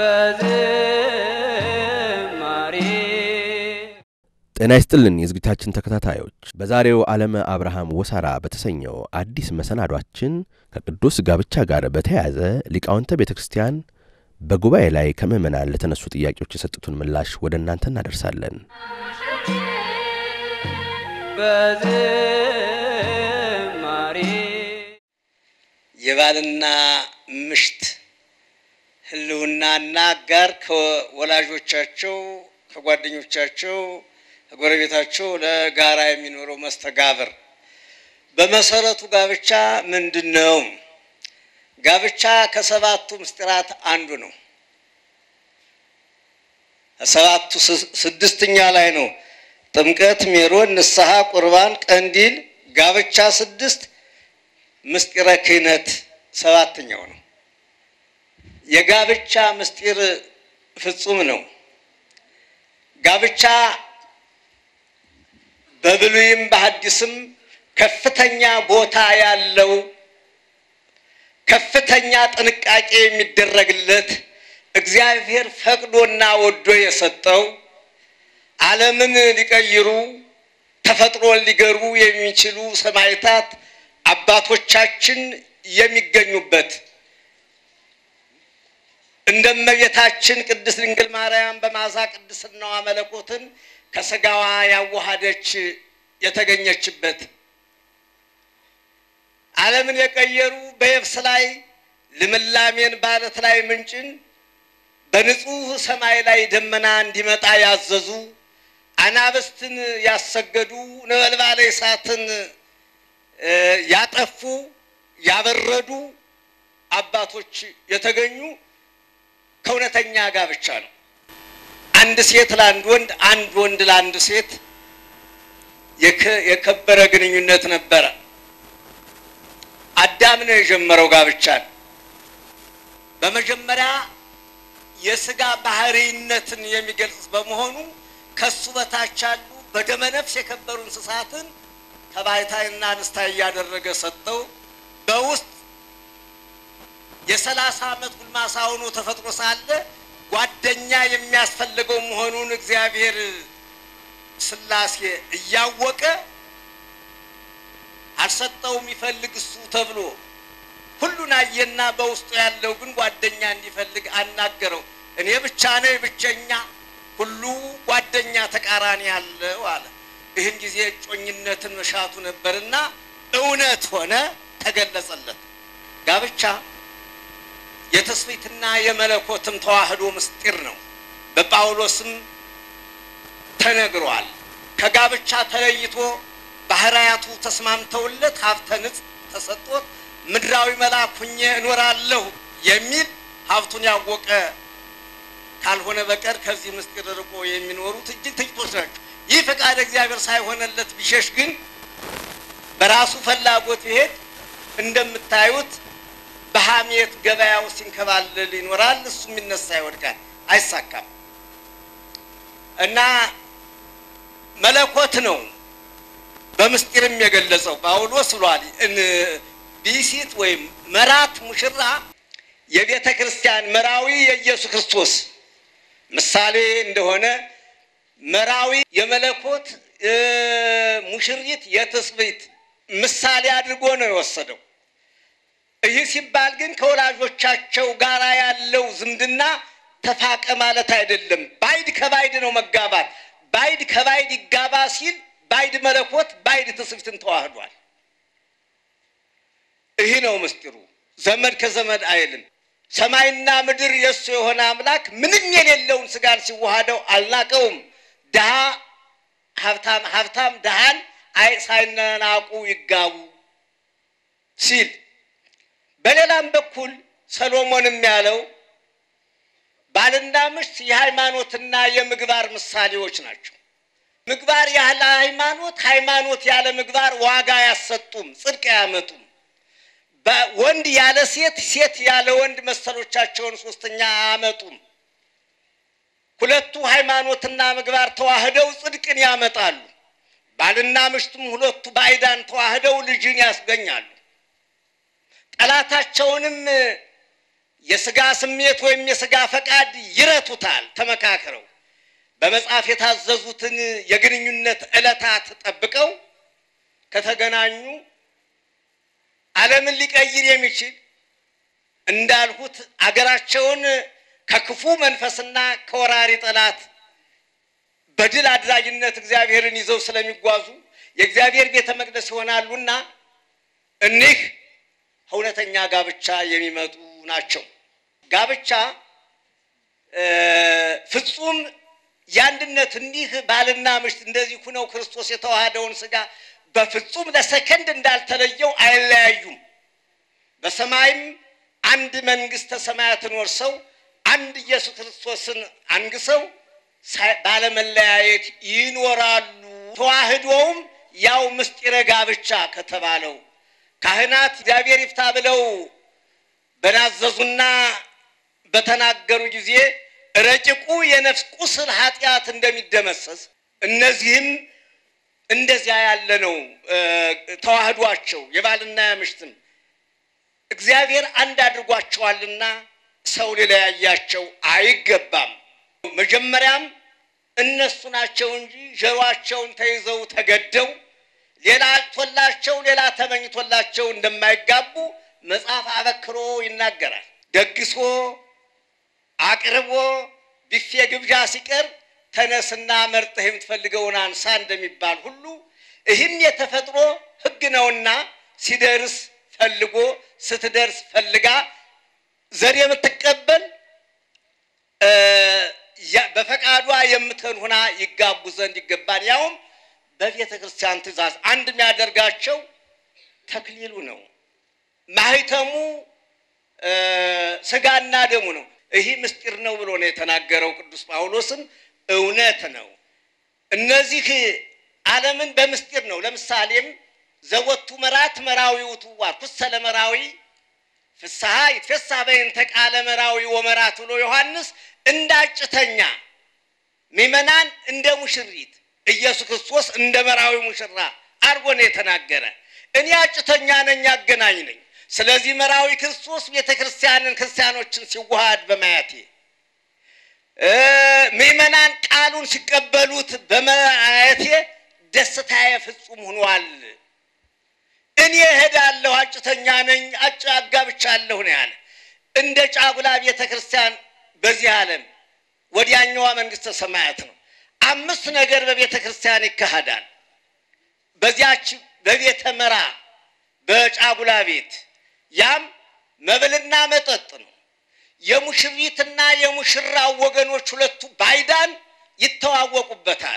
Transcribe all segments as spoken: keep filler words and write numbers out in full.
ጤና ይስጥልን የዝግጅታችን ተከታታዮች በዛሬው ዓለም አብርሃም ወሳራ በተሰኘው አዲስ መሰናዷችን ከቅዱስ ጋብቻ ጋር በተያያዘ ሊቃውንተ ቤተክርስቲያን በጉባኤ ላይ ከመመናል ለተነሱ ጥያቄዎች የሰጡትን ምላሽ ወደ እናንተ እናደርሳለን። የባልና ምሽት ህልውናና ጋር ከወላጆቻቸው ከጓደኞቻቸው ከጎረቤታቸው ለጋራ የሚኖረው መስተጋብር በመሰረቱ ጋብቻ ምንድነው? ጋብቻ ከሰባቱ ምስጢራት አንዱ ነው። ሰባቱ ስድስተኛ ላይ ነው። ጥምቀት፣ ሜሮን፣ ንስሐ፣ ቁርባን፣ ቀንዲል፣ ጋብቻ ስድስት፣ ምስጢረ ክህነት ሰባተኛው ነው። የጋብቻ ምስጢር ፍጹም ነው። ጋብቻ በብሉይም በሐዲስም ከፍተኛ ቦታ ያለው ከፍተኛ ጥንቃቄ የሚደረግለት እግዚአብሔር ፈቅዶና ወዶ የሰጠው ዓለምን ሊቀይሩ ተፈጥሮን ሊገሩ የሚችሉ ሰማዕታት አባቶቻችን የሚገኙበት እንደመቤታችን ቅድስት ድንግል ማርያም በማዛ ቅድስናዋ መለኮትን ከስጋዋ ያዋሃደች የተገኘችበት ዓለምን የቀየሩ በየብስ ላይ ልምላሜን ባለት ላይ ምንጭን በንጹህ ሰማይ ላይ ደመና እንዲመጣ ያዘዙ አናብስትን ያሰገዱ ነበልባለ እሳትን ያጠፉ ያበረዱ አባቶች የተገኙ ከእውነተኛ ጋብቻ ነው። አንድ ሴት ለአንድ ወንድ አንድ ወንድ ለአንድ ሴት የከበረ ግንኙነት ነበር። አዳም ነው የጀመረው ጋብቻን። በመጀመሪያ የሥጋ ባህሪነትን የሚገልጽ በመሆኑ ከሱ በታች ያሉ በደመ ነፍስ የከበሩ እንስሳትን ተባይታይና አንስታይ ያደረገ ሰጠው። በውስጥ የሰላሳ ዓመት ጉልማሳ ሆኖ ተፈጥሮ ሳለ ጓደኛ የሚያስፈልገው መሆኑን እግዚአብሔር ስላሴ እያወቀ አልሰጠው የሚፈልግ እሱ ተብሎ ሁሉን አየና በውስጡ ያለው ግን ጓደኛ እንዲፈልግ አናገረው። እኔ ብቻ ነኝ ብቸኛ ሁሉ ጓደኛ ተቃራኒ ያለው አለ። ይህን ጊዜ ጮኝነትን መሻቱ ነበርና እውነት ሆነ ተገለጸለት። ጋብቻ የተስፋይትና የመለኮትም ተዋህዶ ምስጢር ነው። በጳውሎስም ተነግሯል። ከጋብቻ ተለይቶ ባህራያቱ ተስማምተውለት ሀብተ ንጽ ተሰጥቶት ምድራዊ መልአክ ሆኜ እኖራለሁ የሚል ሀብቱን ያወቀ ካልሆነ በቀር ከዚህ ምስጢር ርቆ የሚኖሩት እጅግ ጥቂቶች ናቸው። ይህ ፈቃድ እግዚአብሔር ሳይሆነለት ቢሸሽ ግን በራሱ ፍላጎት ይሄድ እንደምታዩት በሐሜት ገበያው ሲንከባለል ይኖራል። እሱም ይነሳ ይወድቃል፣ አይሳካም። እና መለኮት ነው በምስጢርም የገለጸው ጳውሎስ ብሏል። እን ቢሲት ወይም መራት ሙሽራ የቤተ ክርስቲያን መራዊ የኢየሱስ ክርስቶስ ምሳሌ እንደሆነ መራዊ የመለኮት ሙሽሪት የትስብእት ምሳሌ አድርጎ ነው የወሰደው። ይህ ሲባል ግን ከወላጆቻቸው ጋር ያለው ዝምድና ተፋቀ ማለት አይደለም። ባይድ ከባይድ ነው መጋባት። ባይድ ከባይድ ይጋባ ሲል ባይድ መለኮት ባይድ ትስብእትን ተዋህዷል። ይህ ነው ምስጢሩ። ዘመድ ከዘመድ አይልም። ሰማይና ምድር የሱ የሆነ አምላክ ምንም የሌለውን ስጋን ሲዋሃደው አልናቀውም። ደሃ ሀብታም ሀብታም ደሃን አይ ሳይናቁ ይጋቡ ሲል በሌላም በኩል ሰሎሞንም ያለው ባልና ሚስት የሃይማኖትና የምግባር ምሳሌዎች ናቸው። ምግባር ያለ ሃይማኖት ሃይማኖት ያለ ምግባር ዋጋ ያሰጡም ጽድቅ ያመጡም። በወንድ ያለ ሴት ሴት ያለ ወንድ መሰሎቻቸውን ሶስተኛ አመጡም። ሁለቱ ሃይማኖትና ምግባር ተዋህደው ጽድቅን ያመጣሉ። ባልና ሚስትም ሁለቱ ባይዳን ተዋህደው ልጅን ያስገኛሉ። ጠላታቸውንም የሥጋ ስሜት ወይም የሥጋ ፈቃድ ይረቱታል። ተመካክረው በመጽሐፍ የታዘዙትን የግንኙነት ዕለታት ጠብቀው ከተገናኙ ዓለምን ሊቀይር የሚችል እንዳልሁት አገራቸውን ከክፉ መንፈስና ከወራሪ ጠላት በድል አድራጊነት እግዚአብሔርን ይዘው ስለሚጓዙ የእግዚአብሔር ቤተ መቅደስ ይሆናሉና እኒህ እውነተኛ ጋብቻ የሚመጡ ናቸው። ጋብቻ ፍጹም ያንድነት እኒህ ባልና ምሽት እንደዚህ ሆነው ክርስቶስ የተዋሃደውን ሥጋ በፍጹም ለሰከንድ እንዳልተለየው አይለያዩም። በሰማይም አንድ መንግሥተ ሰማያትን ወርሰው አንድ ኢየሱስ ክርስቶስን አንግሰው ባለመለያየት ይኖራሉ። ተዋህዶውም ያው ምስጢረ ጋብቻ ከተባለው ካህናት እግዚአብሔር ይፍታ ብለው በናዘዙና በተናገሩ ጊዜ ረቂቁ የነፍስ ቁስል ኃጢአት እንደሚደመሰስ እነዚህም እንደዚያ ያለ ነው ተዋህዷቸው። የባልና የምሽትም እግዚአብሔር አንድ አድርጓቸዋልና ሰው ሊለያያቸው አይገባም። መጀመሪያም እነሱ ናቸው እንጂ ጀሯቸውን ተይዘው ተገደው ሌላ ቶላቸው ሌላ ተመኝቶላቸው እንደማይጋቡ መጽሐፍ አበክሮ ይናገራል። ደግሶ አቅርቦ ቢፌ ግብዣ ሲቀር ተነስና መርጠህ የምትፈልገውን አንሳ እንደሚባል ሁሉ ይህም የተፈጥሮ ሕግ ነውና ሲደርስ ፈልጎ ስትደርስ ፈልጋ ዘር የምትቀበል በፈቃዷ የምትሆን ሆና ይጋቡ ዘንድ ይገባል። ያውም በቤተ ክርስቲያን ትእዛዝ አንድ የሚያደርጋቸው ተክሊሉ ነው። ማህተሙ ሥጋና ደሙ ነው። ይህ ምስጢር ነው ብሎ ነው የተናገረው ቅዱስ ጳውሎስም እውነት ነው። እነዚህ ዓለምን በምስጢር ነው። ለምሳሌም ዘወቱ መራት መራዊውቱ ዋርኩስ ሰለመራዊ ፍስሐ ይትፈሳ በእንተ ቃለ መራዊ ወመራት ብሎ ዮሐንስ እንዳጭተኛ ምእመናን እንደ ሙሽሪት ኢየሱስ ክርስቶስ እንደ መራዊ ሙሽራ አርጎ ነው የተናገረ። እኔ አጭተኛ ነኝ አገናኝ ነኝ። ስለዚህ መራዊ ክርስቶስ ቤተክርስቲያንን ክርስቲያኖችን ሲዋሃድ በማያቴ ምእመናን ቃሉን ሲቀበሉት በማያቴ ደስታዬ ፍጹም ሆኗል። እኔ እሄዳለሁ አጭተኛ ነኝ አጭ አጋብቻለሁ ነው ያለ። እንደ ጫጉላ ቤተክርስቲያን በዚህ ዓለም ወዲያኛዋ መንግስተ ሰማያት ነው። አምስት ነገር በቤተክርስቲያን ይካሄዳል። በዚያች በቤተ መራ በጫጉላ ቤት ያም መብልና መጠጥ ነው። የሙሽሪትና የሙሽራው ወገኖች ሁለቱ ባይዳን ይተዋወቁበታል።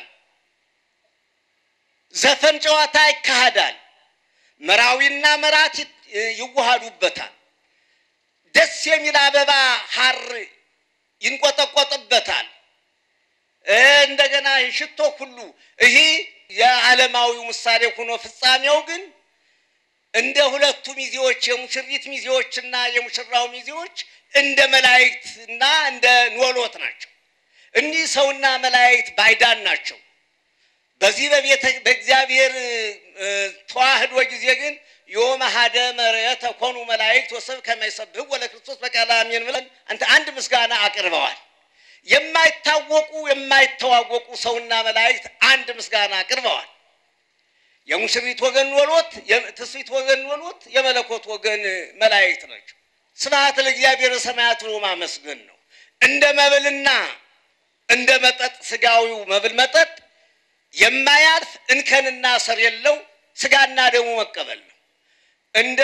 ዘፈን ጨዋታ ይካሄዳል። መራዊና መራት ይዋሃዱበታል። ደስ የሚል አበባ ሐር ይንቆጠቆጥበታል። እንደገና ሽቶ ሁሉ ይሄ የዓለማዊው ምሳሌ ሆኖ ፍጻሜው ግን እንደ ሁለቱ ሚዜዎች የሙሽሪት ሚዜዎችና የሙሽራው ሚዜዎች እንደ መላእክትና እንደ ኖሎት ናቸው። እኒህ ሰውና መላእክት ባይዳን ናቸው። በዚህ በቤተ በእግዚአብሔር ተዋህዶ ጊዜ ግን ዮም ሀደ መርየተ ኮኑ መላእክት ወሰብ ከመይሰብህ ወለክርስቶስ በቃለ አሜን ብለን አንተ አንድ ምስጋና አቅርበዋል። የማይታወቁ የማይተዋወቁ ሰውና መላእክት አንድ ምስጋና አቅርበዋል። የሙሽሪት ወገን ኖሎት የትስብእት ወገን ኖሎት የመለኮት ወገን መላእክት ናቸው። ስብሐት ለእግዚአብሔር ሰማያት ብሎ ማመስገን ነው። እንደ መብልና እንደ መጠጥ ሥጋዊው መብል መጠጥ የማያልፍ እንከንና ሰር የለው ሥጋና ደሙ መቀበል ነው። እንደ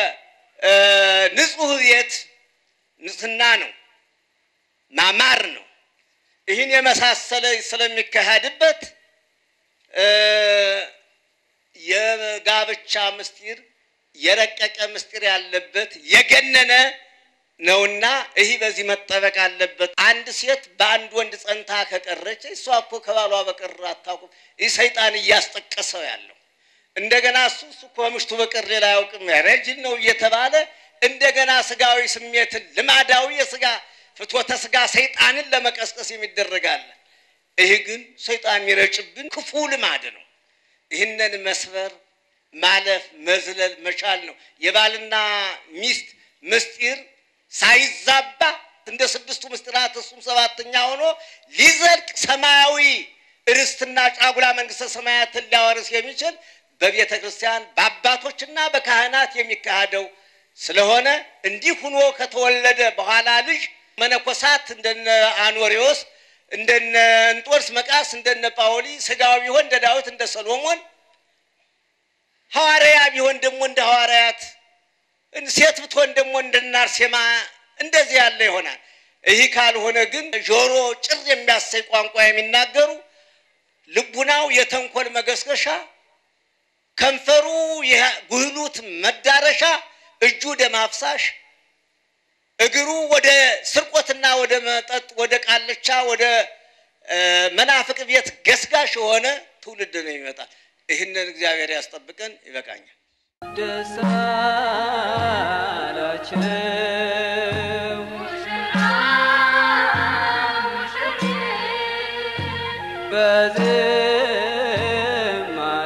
ንጹህ ቤት ንጽህና ነው ማማር ነው። ይህን የመሳሰለ ስለሚካሄድበት የጋብቻ ምስጢር የረቀቀ ምስጢር ያለበት የገነነ ነውና ይህ በዚህ መጠበቅ አለበት። አንድ ሴት በአንድ ወንድ ጸንታ ከቀረች እሷ እኮ ከባሏ በቀር አታውቅም። ይህ ሰይጣን እያስጠቀሰው ያለው እንደገና እሱ እሱ እኮ ምሽቱ በቀር ሌላ አያውቅም ያረጅል ነው እየተባለ እንደገና ሥጋዊ ስሜትን ልማዳዊ የሥጋ ፍትወተ ሥጋ ሰይጣንን ለመቀስቀስ የሚደረጋል። ይህ ግን ሰይጣን የሚረጭብን ክፉ ልማድ ነው። ይህንን መስበር ማለፍ መዝለል መቻል ነው። የባልና ሚስት ምስጢር ሳይዛባ እንደ ስድስቱ ምስጢራት እሱም ሰባተኛ ሆኖ ሊዘልቅ ሰማያዊ ርስትና ጫጉላ መንግስተ ሰማያትን ሊያወርስ የሚችል በቤተ ክርስቲያን በአባቶችና በካህናት የሚካሄደው ስለሆነ እንዲህ ሆኖ ከተወለደ በኋላ ልጅ መነኮሳት እንደነ አኖሪዎስ እንደነ እንጦርስ መቃስ እንደነ ጳውሊ ስጋው ቢሆን እንደ ዳዊት እንደ ሰሎሞን ሐዋርያ ቢሆን ደግሞ እንደ ሐዋርያት ሴት ብትሆን ደግሞ እንደ አርሴማ እንደዚህ ያለ ይሆናል። ይህ ካልሆነ ግን ጆሮ ጭር የሚያሰይ ቋንቋ የሚናገሩ ልቡናው የተንኮል መገስገሻ ከንፈሩ የጉህሉት መዳረሻ እጁ ደም አፍሳሽ እግሩ ወደ ስርቆትና ወደ መጠጥ ወደ ቃልቻ ወደ መናፍቅ ቤት ገስጋሽ ሆነ ትውልድ ነው ይመጣል። ይህንን እግዚአብሔር ያስጠብቀን። ይበቃኛል። ደሳላቸው በዝማሬ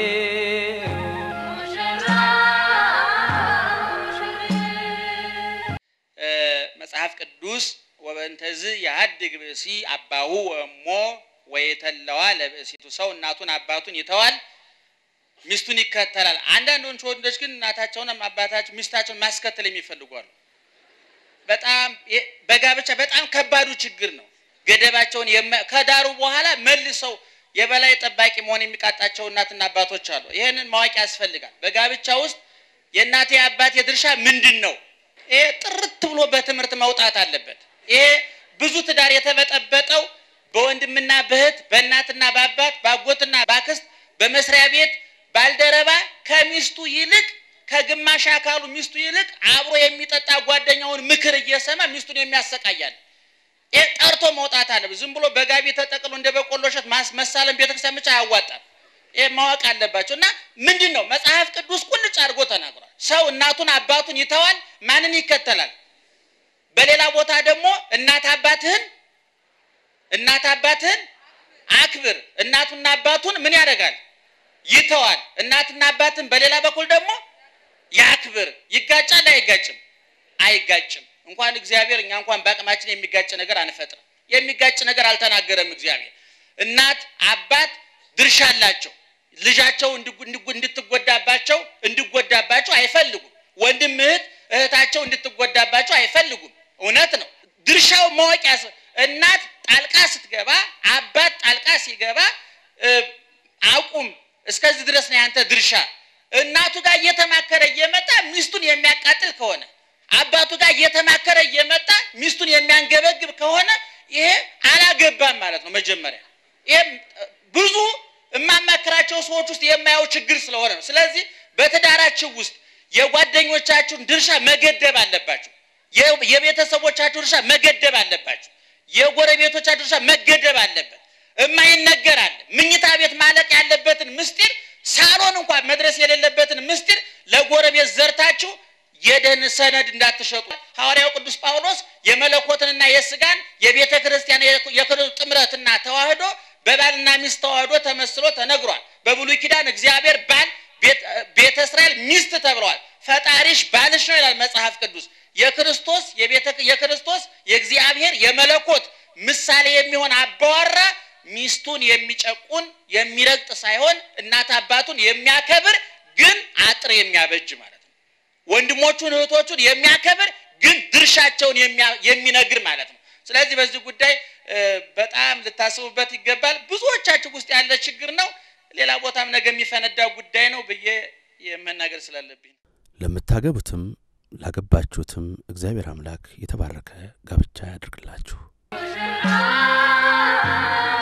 መጽሐፍ ቅዱስ ወበንተዝ ያድግ ብሲ አባሁ ወእሞ ወይተለዋ ለብሲቱ ሰው እናቱን አባቱን ይተዋል ሚስቱን ይከተላል። አንዳንዶች ወንዶች ግን እናታቸውና አባታቸው ሚስታቸውን ማስከተል የሚፈልጓሉ። በጣም በጋብቻ በጣም ከባዱ ችግር ነው። ገደባቸውን ከዳሩ በኋላ መልሰው የበላይ ጠባቂ መሆን የሚቃጣቸው እናትና አባቶች አሉ። ይሄንን ማወቅ ያስፈልጋል። በጋብቻ ውስጥ የእናቴ አባቴ ድርሻ ምንድነው? ይሄ ጥርት ብሎ በትምህርት መውጣት አለበት። ይሄ ብዙ ትዳር የተበጠበጠው በወንድምና በእህት በእናትና በአባት በአጎትና በአክስት በመስሪያ ቤት ባልደረባ ከሚስቱ ይልቅ ከግማሽ አካሉ ሚስቱ ይልቅ አብሮ የሚጠጣ ጓደኛውን ምክር እየሰማ ሚስቱን የሚያሰቃያል። ይሄ ጠርቶ መውጣት አለበት። ዝም ብሎ በጋቢ ተጠቅሎ እንደ በቆሎ እሸት ማስመሳለን ቤተክርስቲያን ብቻ አያዋጣም። ይሄ ማወቅ አለባቸው። እና ምንድነው መጽሐፍ ቅዱስ ቁልጭ አድርጎ ተናግሯል። ሰው እናቱን አባቱን ይተዋል፣ ማንን ይከተላል? በሌላ ቦታ ደግሞ እናት አባትህን እናት አባትህን አክብር፣ እናቱና አባቱን ምን ያደርጋል? ይተዋል። እናትና አባትን በሌላ በኩል ደግሞ ያክብር። ይጋጫል አይጋጭም? አይጋጭም። እንኳን እግዚአብሔር እኛ እንኳን በአቅማችን የሚጋጭ ነገር አንፈጥርም። የሚጋጭ ነገር አልተናገረም እግዚአብሔር። እናት አባት ድርሻ አላቸው። ልጃቸው እንድትጎዳባቸው እንድትጎዳባቸው አይፈልጉም። ወንድም እህት እህታቸው እንድትጎዳባቸው አይፈልጉም። እውነት ነው። ድርሻው ማወቅ ያስ እናት ጣልቃ ስትገባ አባት ጣልቃ ሲገባ አቁም እስከዚህ ድረስ ነው ያንተ ድርሻ። እናቱ ጋር እየተማከረ እየመጣ ሚስቱን የሚያቃጥል ከሆነ አባቱ ጋር እየተማከረ እየመጣ ሚስቱን የሚያንገበግብ ከሆነ ይሄ አላገባም ማለት ነው መጀመሪያ። ይሄ ብዙ እማማከራቸው ሰዎች ውስጥ የማያው ችግር ስለሆነ ነው። ስለዚህ በትዳራችሁ ውስጥ የጓደኞቻችሁን ድርሻ መገደብ አለባችሁ። የቤተሰቦቻችሁ ድርሻ መገደብ አለባችሁ። የጎረቤቶቻችሁ ድርሻ መገደብ አለበት። እማይነገር አለ። ምኝታ ቤት ማለቅ ያለበትን ምስጢር ሳሎን እንኳን መድረስ የሌለበትን ምስጢር ለጎረቤት ዘርታችሁ የደህን ሰነድ እንዳትሸጡ። ሐዋርያው ቅዱስ ጳውሎስ የመለኮትንና የሥጋን የቤተ ክርስቲያን የክርስቶስ ጥምረትና ተዋህዶ በባልና ሚስት ተዋህዶ ተመስሎ ተነግሯል። በብሉይ ኪዳን እግዚአብሔር ባል ቤተ እስራኤል ሚስት ተብለዋል። ፈጣሪሽ ባልሽ ነው ይላል መጽሐፍ ቅዱስ። የክርስቶስ የቤተ የክርስቶስ የእግዚአብሔር የመለኮት ምሳሌ የሚሆን አባወራ ሚስቱን የሚጨቁን የሚረግጥ ሳይሆን እናት አባቱን የሚያከብር ግን አጥር የሚያበጅ ማለት ነው። ወንድሞቹን እህቶቹን የሚያከብር ግን ድርሻቸውን የሚነግር ማለት ነው። ስለዚህ በዚህ ጉዳይ በጣም ልታስቡበት ይገባል። ብዙዎቻችሁ ውስጥ ያለ ችግር ነው። ሌላ ቦታም ነገ የሚፈነዳው ጉዳይ ነው ብዬ የመናገር ስላለብኝ ለምታገቡትም ላገባችሁትም እግዚአብሔር አምላክ የተባረከ ጋብቻ ያድርግላችሁ።